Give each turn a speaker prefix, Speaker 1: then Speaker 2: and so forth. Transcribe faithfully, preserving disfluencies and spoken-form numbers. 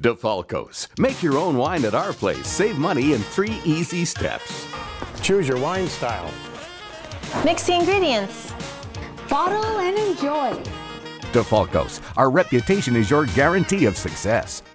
Speaker 1: Defalco's. Make your own wine at our place. Save money in three easy steps.
Speaker 2: Choose your wine style.
Speaker 3: Mix the ingredients.
Speaker 4: Bottle and enjoy.
Speaker 1: Defalco's. Our reputation is your guarantee of success.